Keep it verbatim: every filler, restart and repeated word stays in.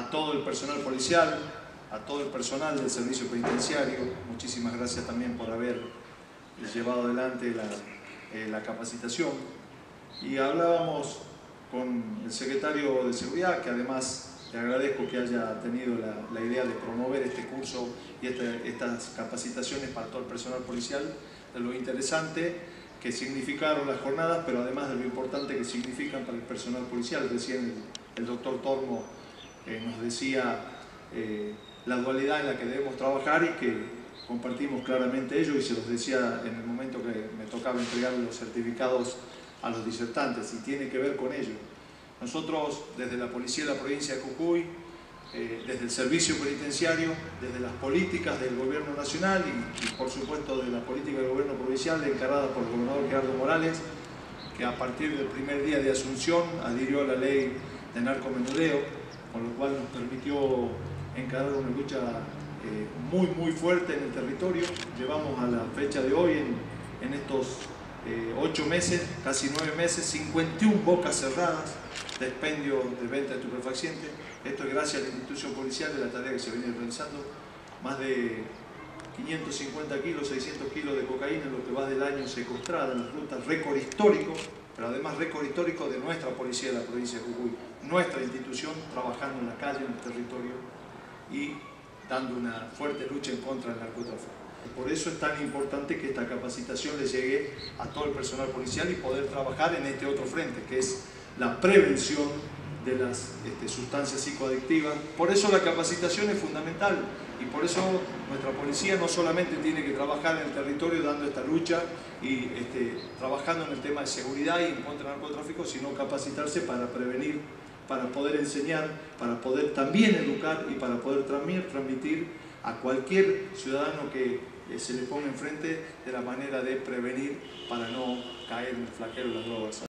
a todo el personal policial, a todo el personal del servicio penitenciario. Muchísimas gracias también por haber llevado adelante la, eh, la capacitación. Y hablábamos con el secretario de Seguridad, que además le agradezco que haya tenido la, la idea de promover este curso y este, estas capacitaciones para todo el personal policial, de lo interesante que significaron las jornadas, pero además de lo importante que significan para el personal policial. Recién el, el doctor Tormo eh, nos decía eh, la dualidad en la que debemos trabajar y que compartimos claramente ello, y se los decía en el momento que me tocaba entregar los certificados a los disertantes, y tiene que ver con ello. Nosotros, desde la Policía de la Provincia de Jujuy, eh, desde el Servicio Penitenciario, desde las políticas del Gobierno Nacional y, y por supuesto de la política del Gobierno Provincial encargada por el gobernador Gerardo Morales, que a partir del primer día de asunción adhirió a la ley de narcomenudeo, con lo cual nos permitió encarar una lucha eh, muy muy fuerte en el territorio. Llevamos a la fecha de hoy, en, en estos eh, ocho meses, casi nueve meses, cincuenta y una bocas cerradas de expendio de venta de estupefacientes. Esto es gracias a la institución policial, de la tarea que se viene realizando. Más de quinientos cincuenta kilos, seiscientos kilos de cocaína en lo que va del año secuestrada en las rutas, récord histórico, pero además récord histórico de nuestra policía de la provincia de Jujuy, nuestra institución trabajando en la calle, en el territorio y dando una fuerte lucha en contra del narcotráfico. Por eso es tan importante que esta capacitación le llegue a todo el personal policial y poder trabajar en este otro frente, que es la prevención de las este, sustancias psicoadictivas. Por eso la capacitación es fundamental y por eso nuestra policía no solamente tiene que trabajar en el territorio dando esta lucha y este, trabajando en el tema de seguridad y en contra del narcotráfico, sino capacitarse para prevenir, para poder enseñar, para poder también educar y para poder transmitir a cualquier ciudadano que se le ponga enfrente de la manera de prevenir para no caer en el flagelo de las drogas.